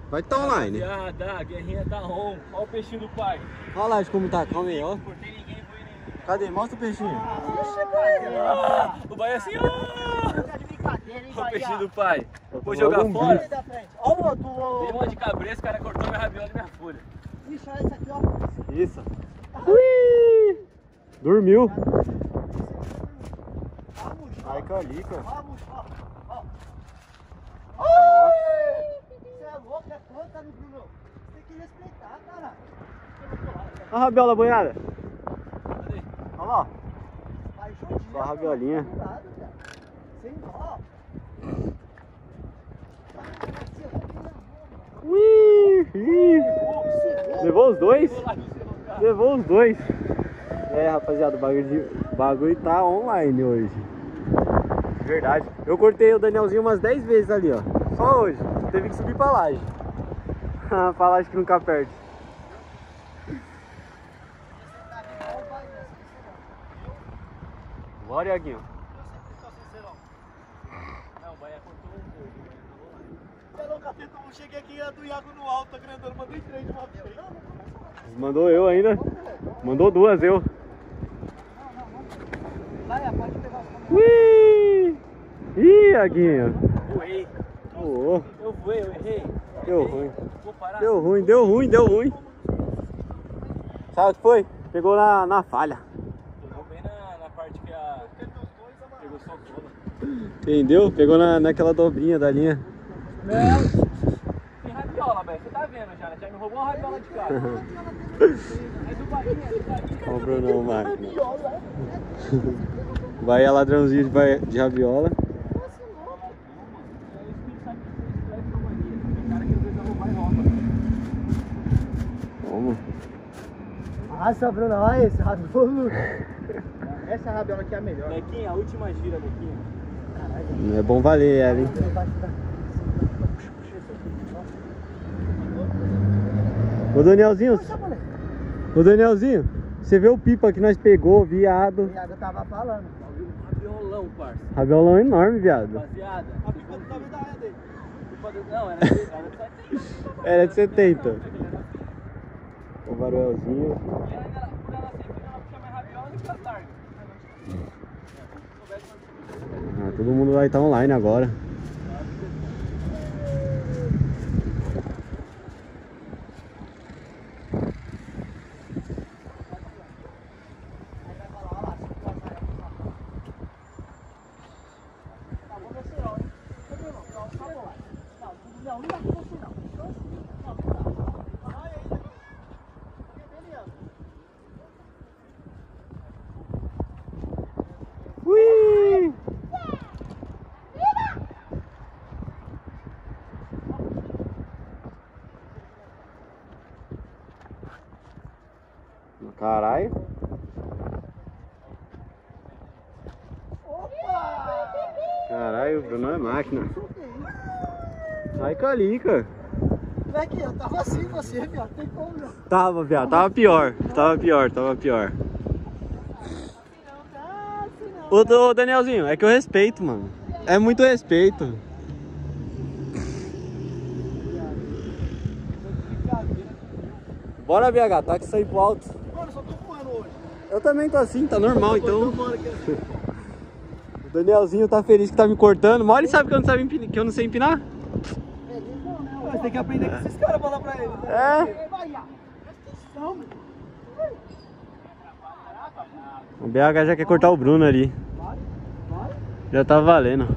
Vai estar online. A guerrinha tá on. Olha o peixinho do pai. Olha lá como tá, calma aí, ó. Não cortei ninguém, foi ninguém. Cadê? Mostra o peixinho. O pai é assim, ó. O peixinho do pai. Vou jogar fora. Olha o outro. Dei uma de cabeça, o cara cortou minha rabiola e minha folha. Ixi, olha esse aqui, ó. Isso. Ui! Dormiu. Ai, calica. Vamos, ó. Você é louco, é planta, Bruno. Você tem que respeitar, cara. Olha a rabiola banhada. Cadê? Olha lá. Vai judia. Só a rabiolinha. Sem dó. Ui! Levou os dois? Levou os dois. É, rapaziada, o bagulho tá online hoje. Verdade. Eu cortei o Danielzinho umas 10 vezes ali, ó. Só hoje. Teve que subir pra laje. Pra laje que nunca perde. Bora, Iaguinho. Não, o Bahia cortou um pouco. Você é louco, atento, eu cheguei aqui do Iago no alto, tá grandando, mandei 3 de uma vez. Mandou eu ainda. Mandou duas, eu. Vai, pode pegar os Ui! Ih, Iaguinho. Voei. Oh, Eu voei, eu errei. deu ruim. Vou parar. Deu ruim, deu ruim, deu ruim. Sabe o que foi? Pegou na falha. Pegou bem na parte que a... Pegou só cola. Entendeu? Pegou naquela dobrinha da linha. Tem rabiola, velho. Você tá vendo já, né? Já me roubou uma rabiola de casa. É do Bahia, é do Bahia. Olha o Brunão, máquina. Bahia ladrãozinho de rabiola. Vamos. Nossa, Bruno, olha esse rabiola. Essa rabiola aqui é a melhor. Nequinha, a última gira, Nequinha. É bom valer ela, hein? Ô Danielzinho, você vê o pipa que nós pegou, viado. O Iago tava falando. Rabiolão, parça. Rabiolão enorme, viado. Rapaziada. A pipa do tamanho da área dele. Não, era de 70. Era de 70. O varuelzinho. E ela, por ela sempre ela puxa mais rabiola do que as largas. Ah, todo mundo vai estar online agora. Não, não dá pra você não. Ui! Caralho. Caralho, o Bruno é máquina. Ai, calica. Moleque, eu tava assim com você, viado. Tem como não. Tava, viado. Tava pior. Tava pior. Ô, Danielzinho, é que eu respeito, mano. É muito respeito. Bora, BH, tá que sair pro alto. Mano, só tô voando hoje. Eu também tô assim, tá normal, então. O Danielzinho tá feliz que tá me cortando. Mal ele sabe que eu não sei empinar. Mas tem que aprender com esses caras, falar pra eles. Né? É. O BH já quer cortar o Bruno ali. Já tá valendo.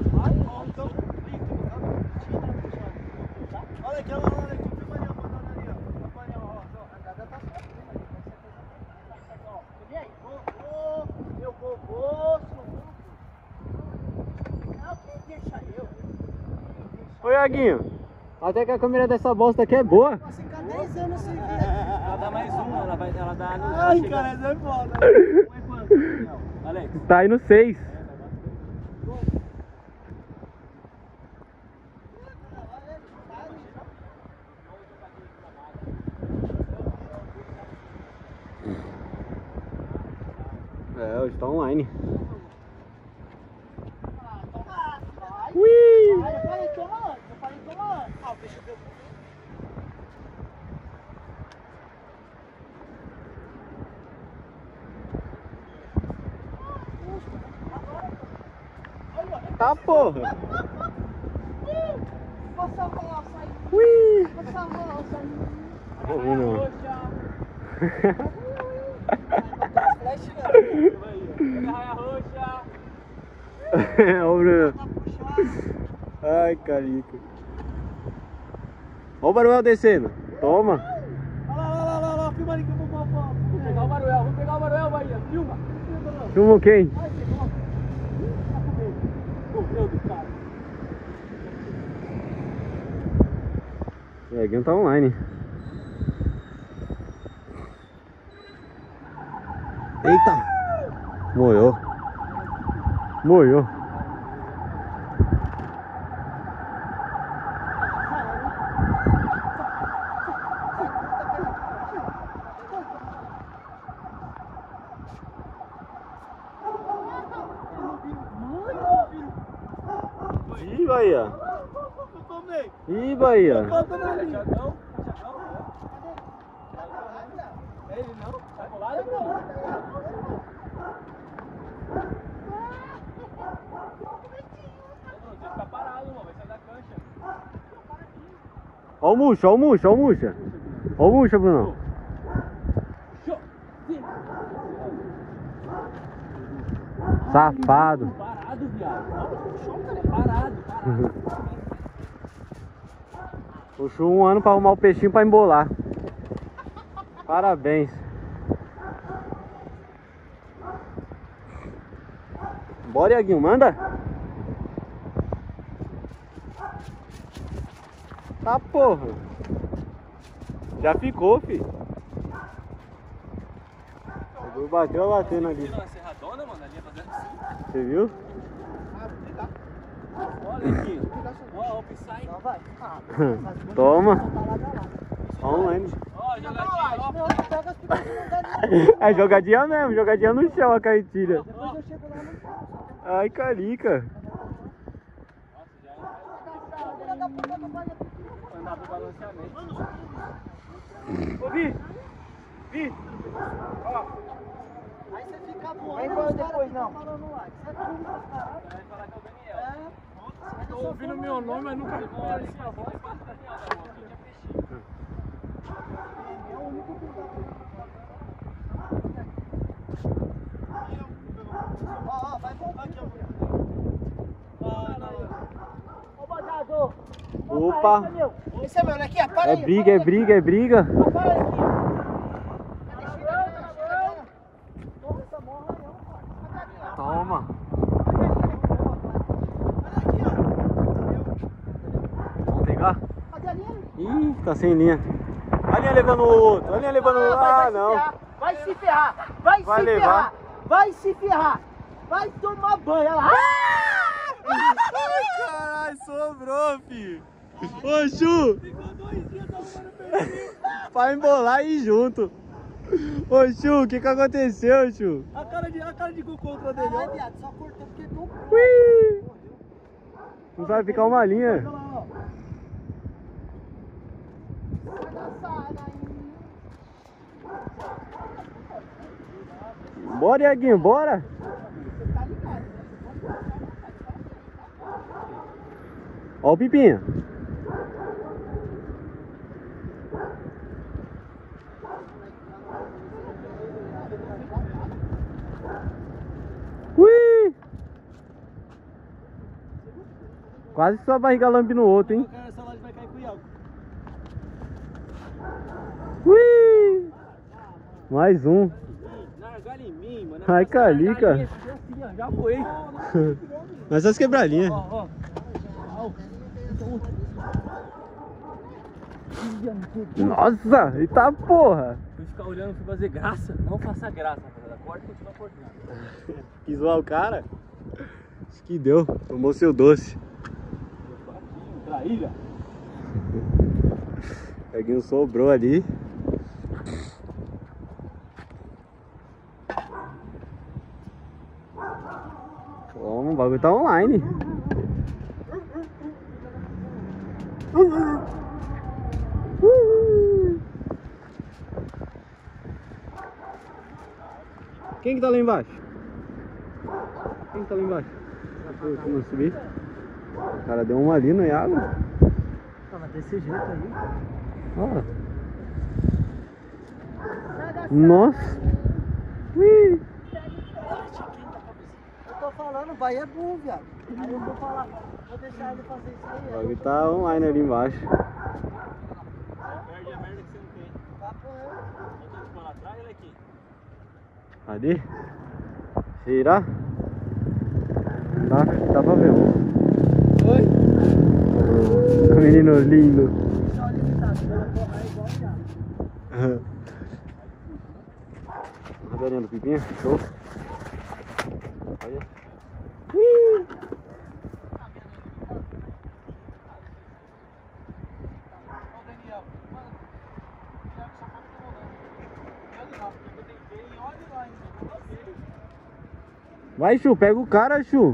Olha aqui, olha aqui, o painel botando ali, ó. O painel, ó. A casa tá meu vovô, não, deixa eu. Ô, Iaguinho, até que a câmera dessa bosta aqui é boa. Nossa, ficar 10 anos sem ver. Ela dá mais uma, ela dá... Ai, cara, isso é foda. Foi quanto, Daniel? Alex? Tá aí no 6. É, hoje tá online. Ui! Eu falei, toma antes. Ah, o peixe deu. Tá, porra. Vou salvar o açaí. Ui. Vou salvar o açaí. Vou vir, não. Flash, né? Raia roxa. Ó o Bruno. Tá puxado. Ai, carica. Ó o Baruel descendo. Toma. Olha lá, filma ali que eu vou pôr a foto. Vamos pegar o Baruel, Bahia. Filma. Filma quem? Ai, que bom. Tá comigo. Correu do cara. O Eguinho tá online. Eita! Moiou. Moiou. Ih, Bahia. Eu tomei. Ih, Bahia. Bota na linha. Tiagão? É ele não? Sai bolado não. Você fica parado, mano. Vai sair da cancha. Ó o murcha, ó o murcha, ó o murcha. Ó o murcha, Bruno. Safado. Parado, viado. Parado. Puxou um ano pra arrumar o peixinho pra embolar. Parabéns. Bora, Iaguinho, manda. Tá, porra. Já ficou, filho. Bateu batendo ali. Na serradona, mano, ali fazendo assim. Você viu? Olha aqui. Ó, o Psy. Não, vai. Toma. Online. Ó, jogadinha, ó. É jogadinha mesmo, jogadinha no chão a cartilha. Depois eu chego lá no chão. Ai, carica. Andar pro balanceamento. Ô, Vi. Vi. Aí você fica voando. Vem embora depois, não. Falando lá. Você tá com os caras. Vai falar que é o Daniel. É. Tô ouvindo meu nome, mas nunca falo. É o único que dá. Ó, vai voltar aqui, ó. Ô, badador. Opa. Esse é meu, olha aqui, ó. Para É aí. briga, é briga, é briga. Para aí, aqui, ó. Toma essa morra, não. Toma. Vamos pegar? Cadê a linha? Ih, tá sem linha. A linha levando o outro, a linha levando o outro. Ah, não. Vai se ferrar, vai Vai se levar. ferrar, vai se ferrar, vai tomar banho, olha lá. Ai, caralho, sobrou, filho. Ô, Chu. Ficou 2 dias arrumando perfil. Pra embolar e ir junto. Ô, Chu, o que aconteceu, Chu? A cara de gol contra dele, ó. Viado, só cortou porque tô. Ui. Não vai ficar uma linha. Olha lá, ó. Bora, Iaguinho, bora. Ó o Pipinha. Ui! Quase sua barriga lambe no outro, hein? Essa laje vai cair pro Iago. Ui! Mais um. Largaram em mim, mano. Ai, calica. Assim, ó, já foi. Mas as quebradinhas. Ó. Nossa, eita porra. Fui ficar olhando, fui fazer graça. Não faça graça, rapaziada. Corta e continua cortando. Quis zoar o cara? Acho que deu. Tomou seu doce. Traíra. Peguinho sobrou ali. Toma, o bagulho tá online. Quem que tá lá embaixo? Quem que tá lá embaixo? Como subir? O cara deu uma ali no Iago. Não, mas desse jeito aí. Ó. Nossa. Ui. Eu tô falando, o Bahia é bom, viado. Aí eu vou falar, vou deixar ele fazer isso aí. O bagulho tá online ali embaixo. Perde a merda que você não tem. Tá correndo. Voltando pra lá atrás, olha aqui. Ali? Girar? Dá pra ver. Oi? Menino lindo. Só limitado, colocou aí igual já. Tá vendo o pipinha? Show. Olha. Vai, Chu, pega o cara, Chu.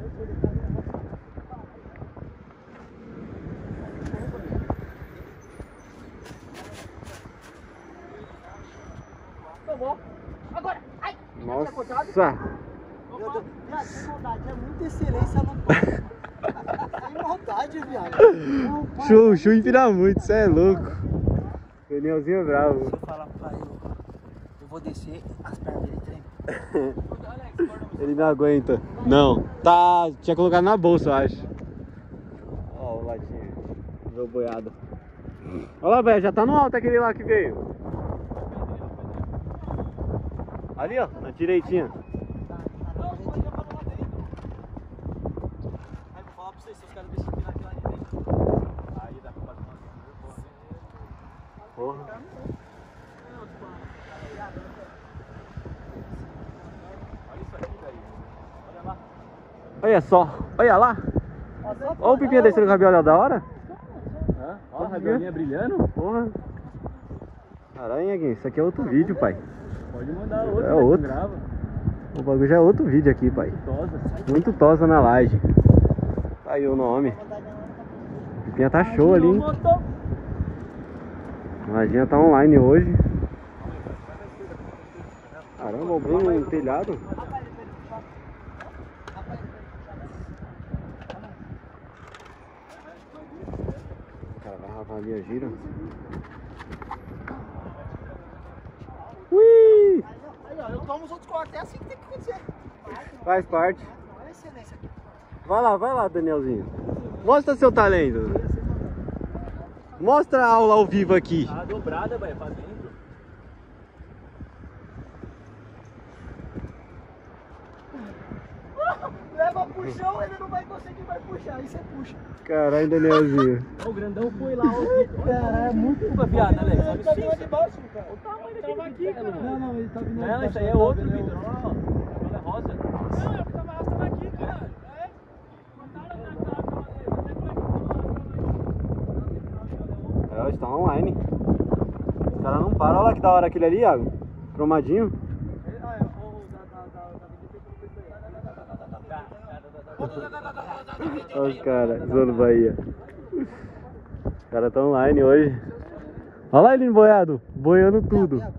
Tomou. Agora, ai! Nossa. Meu Deus, viado, sem maldade, é muita excelência no banco. Sem maldade, viado. Chu empina muito, cê é louco. Danielzinho é bravo. Se eu falar pra ele, eu vou descer, as pernas dele tremem. Ele não aguenta. Não, tá. Tinha colocado na bolsa, eu acho. Ó, o latinho. Meu boiado. Olha lá, velho, já tá no alto aquele lá que veio. Ali, ó, na direitinha. Aí vou falar pra vocês, se os caras deixam de naquela de dentro. Aí dá pra fazer uma. Porra. Olha isso aqui, velho. Olha lá. Olha só, olha lá. Olha o pipinha descendo com a viola da hora. Hã? Olha a rabiolinha brilhando. Porra. Caralho, Guinho, isso aqui é outro vídeo, pai. Pode mandar outro, É né, outro. que grava. O bagulho já é outro vídeo aqui, pai. Tosa. Muito tosa na laje. Tá aí o nome. O pipinha tá show ali, hein? A lajinha tá online hoje. Caramba, o Bruno no telhado. Cara, vai rapar ali a gira. Ui! Aí, ó, eu tomo os outros cortes, é assim que tem que acontecer. Faz parte. Olha a excelência aqui. Vai lá, Danielzinho. Mostra seu talento. Mostra a aula ao vivo aqui. A dobrada, velho, pra dentro. Leva pro chão, ele não vai conseguir mais puxar, aí você puxa. Caralho, Danielzinho. Ó, o grandão foi lá, ó. Cara, é muito Puta, viado, Alex. Olha Ele tá isso. vindo de baixo, cara. O tamanho Ele daquele tava aqui, bicho, cara. velho. Não, isso tá vindo Não, de isso aí é baixo, outro, tá vendo? Vitor. Ó, ela é rosa. Não, é o que tava aqui, cara. É. É, hoje tá online. Os caras não param. Olha lá que da hora aquele ali, Iago. Cromadinho. Olha os caras, Zona Bahia. Os caras tão online hoje. Olha lá ele boiado, boiando tudo. É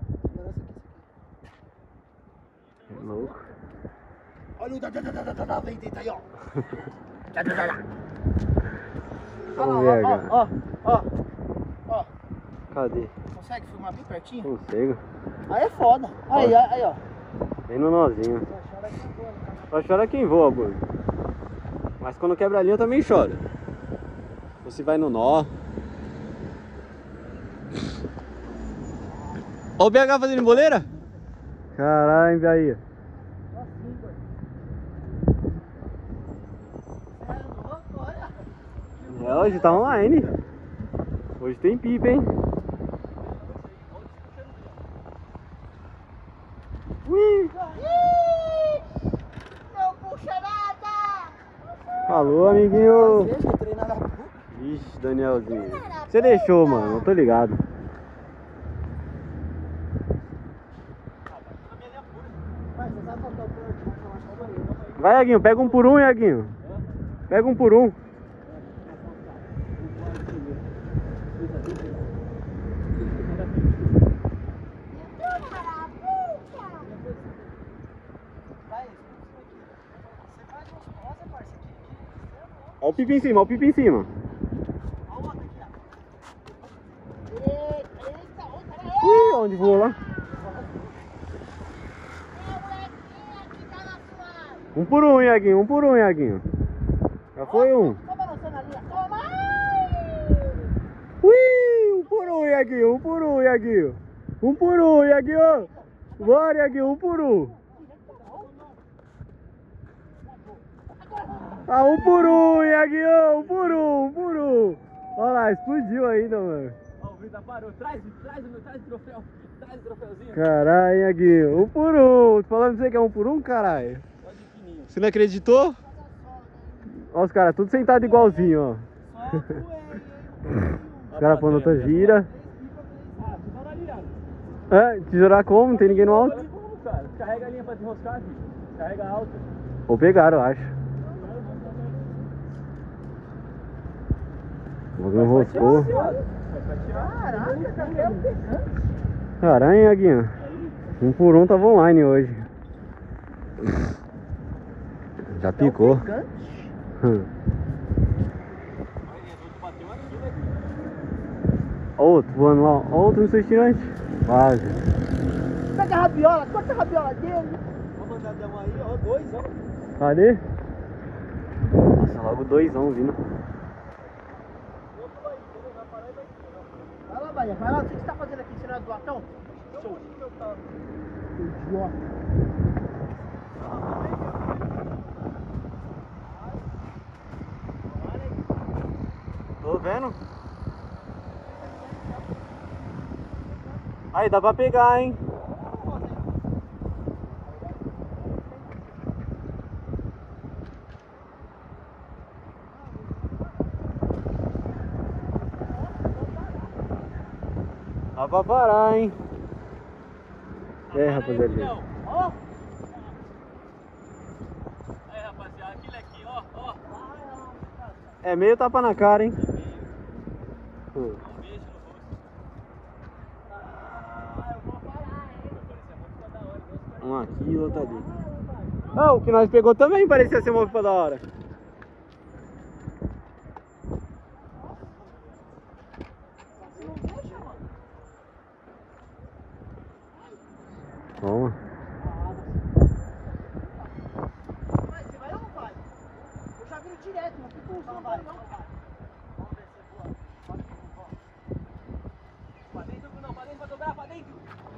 louco. Olha o da vem dentro aí, ó. Vamos ver, cara. Ó. Cadê? Consegue filmar bem pertinho? Consigo. Aí é foda. Aí, ó. Bem no nozinho. Só chora quem voa, Burgo. Mas quando quebra a linha também chora. Você vai no nó. Ó o BH fazendo boleira? Caralho, Bahia. É, hoje tá online. Hoje tem pipa, hein? Ui! Não puxa nada! Falou, amiguinho. Deixa eu treinar na puta. Ixi, Danielzinho. Você deixou, mano. Não tô ligado. Vai, Iaguinho. Pega um por um, Iaguinho. Pega um por um. Vai, você faz umas cosas, parceiro. pipa em cima, ó o pipa em cima. Olha o outro aqui, ó. Eita, outra. Ui, onde voou lá? Um por um, Iaguinho, um por um, Iaguinho. Já foi um. Só balançando ali, ó. Toma! Ui, um por um, Iaguinho, um por um, Iaguinho. Um por um, Iaguinho. Bora, Iaguinho, um por um. Ah, um por um, Iaguinho, um por um, um por um. Olha lá, explodiu ainda, mano. Ó, o Brita parou. Traz o troféu. Traz o troféuzinho. Caralho, Iaguinho, um por um. Tô falando pra você que é um por um, caralho. Só de fininho. Você não acreditou? Olha os caras tudo sentado igualzinho, ó. Os caras pondo outra gira. Ah, tesoura ali, ó. É, tesourar como? Não tem ninguém no alto? Ali como, cara? Carrega a linha pra desenroscar, filho. Carrega alta. Ou pegaram, eu acho. O bagulho enroscou. Caraca, tá pegando. Caralho, Iaguinho. Um por um tava online hoje. Já picou. Outro voando lá, outro no seu estirante. Quase. Pega a rabiola, corta a rabiola dele. Vamos mandar dar uma aí, ó, 2, ó. Cadê? Nossa, logo doisão vindo. Vai lá, Bahia, vai lá. O que você tá fazendo aqui? Você não é do latão? Show. Idiota. Tô vendo. Aí, dá pra pegar, hein? Dá pra parar, hein? É, rapaziada. Ó. Aí, rapaziada, aquele aqui, ó, ó. É meio tapa na cara, hein? Um beijo no rosto. Eu vou parar, hein? Um aqui e outro ali. Ah, o que nós pegou também parecia ser uma pipa da hora. Toma. Vai, você vai ou não vai? Eu já viro direto, mas que função não vai não, cara. Vamos ver se voa. Pra dentro, não, pra dentro, pra dobrar, pra dentro.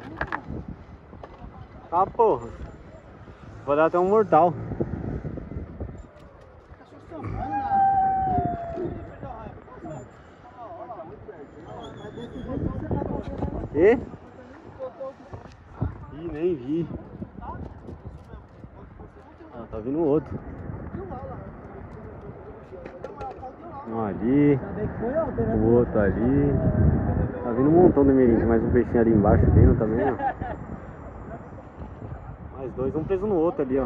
Ah, porra. Vou dar até um mortal. Tá só somando na... E? Ih, nem vi. Ah, tá vindo outro. Um ali. O outro ali. Tá vindo um montão de mirim. Mais um peixinho ali embaixo vindo também, ó. Mais dois, um preso no outro ali, ó.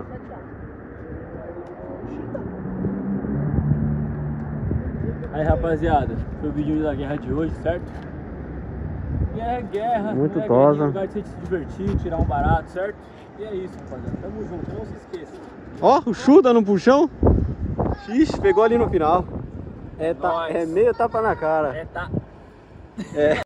Aí, rapaziada, foi o vídeo da guerra de hoje, certo? Guerra é guerra, Muito não é tosa. guerrinha, lugar de você se divertir, tirar um barato, certo? E é isso, rapaziada. Tamo junto, não se esqueça. Ó, o Chu dando um puxão. Ixi, pegou ali no final. É, Nóis. é meio tapa na cara. É, tá. É.